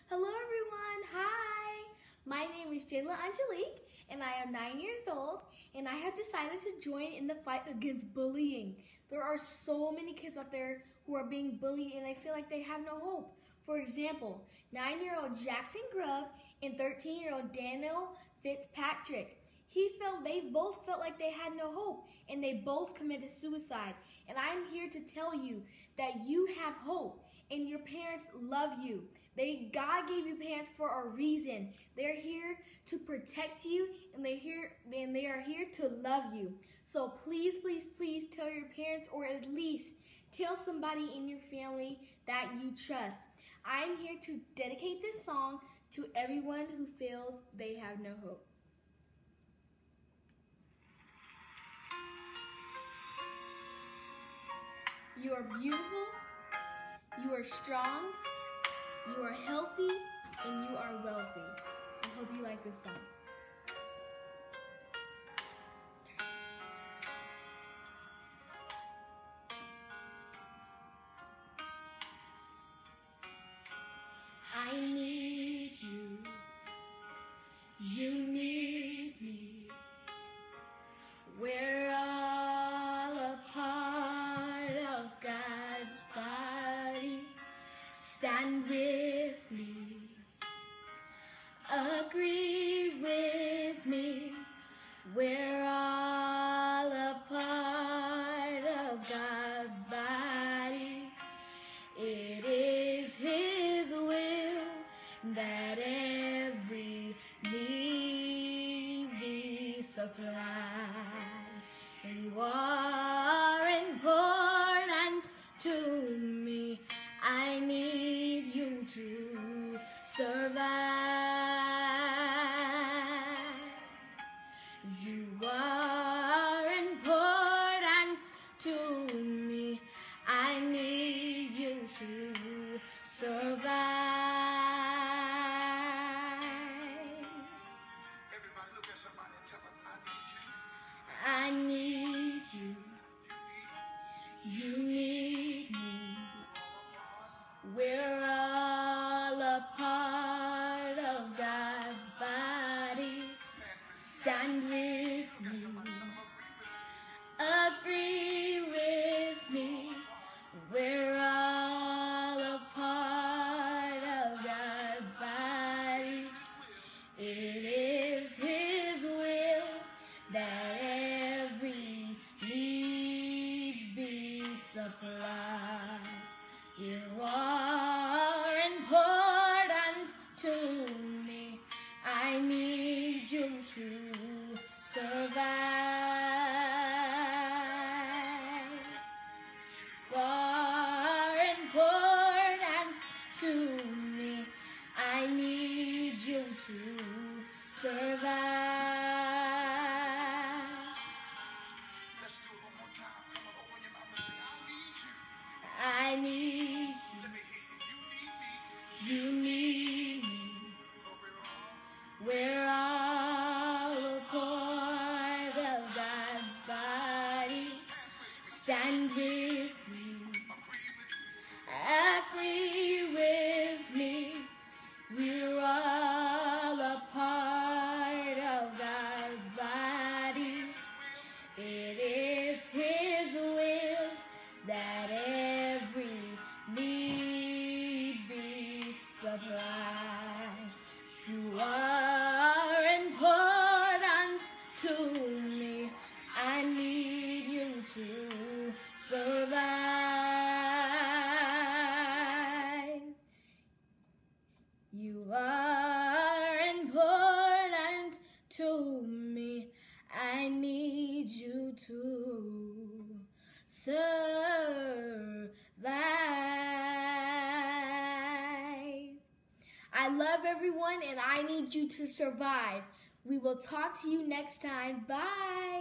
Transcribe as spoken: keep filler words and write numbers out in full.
Hello everyone, hi! My name is Jhala Angelique and I am nine years old and I have decided to join in the fight against bullying. There are so many kids out there who are being bullied and I feel like they have no hope. For example, nine-year-old Jackson Grubb and thirteen-year-old Daniel Fitzpatrick. He felt they both felt like they had no hope and they both committed suicide. And I'm here to tell you that you have hope and your parents love you. They God gave you parents for a reason. They're here to protect you and they here and they are here to love you. So please, please, please tell your parents or at least tell somebody in your family that you trust. I'm here to dedicate this song to everyone who feels they have no hope. You are beautiful, you are strong, you are healthy, and you are wealthy. I hope you like this song. I need you, you need me. We're all a part of God's body. Stand with me, agree with me. We're all a part of God's body. It is His will that every need be supplied. You are important to me. I need you to survive. You are important to me. I need you to survive. Everybody look at somebody and tell them, I need you. You need me. We're all a part of God's body. Stand with me. Agree with me. We're all a part of God's body. It is His will that every need be supplied. You are important to me. I need you to survive. You are important to me. I need you to survive. let's do it one more time. Come on, open your mouth and say, I I need you. need you. Let me hear you. You need me. You need me. For we're We're all all a part of God's body. Stand with me. agree with me. Agree with me. We're all a part of God's body. It is His will that every need be supplied. You are important to me. I need you to survive. You are important to me. I need you to survive. I love everyone and I need you to survive. We will talk to you next time. Bye.